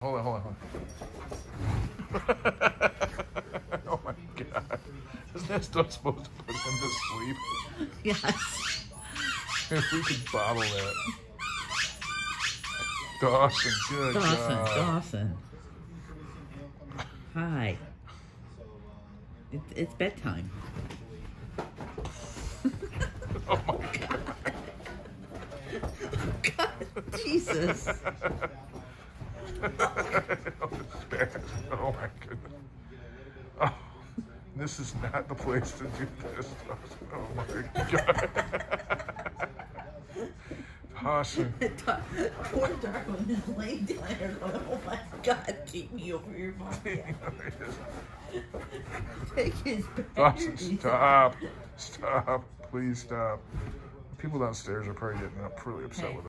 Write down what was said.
Hold on. Oh my God. Isn't that stuff supposed to put him to sleep? Yes. If we could bottle that. Dawson, good job. Dawson. Hi. It's bedtime. Oh my God. God, Jesus. Oh my goodness. Oh, this is not the place to do this. Oh my God. Dawson. Poor Darwin is laying down there going, oh my God, keep me over your body. Take his Dawson, stop. Stop. Please stop. People downstairs are probably getting really upset with it.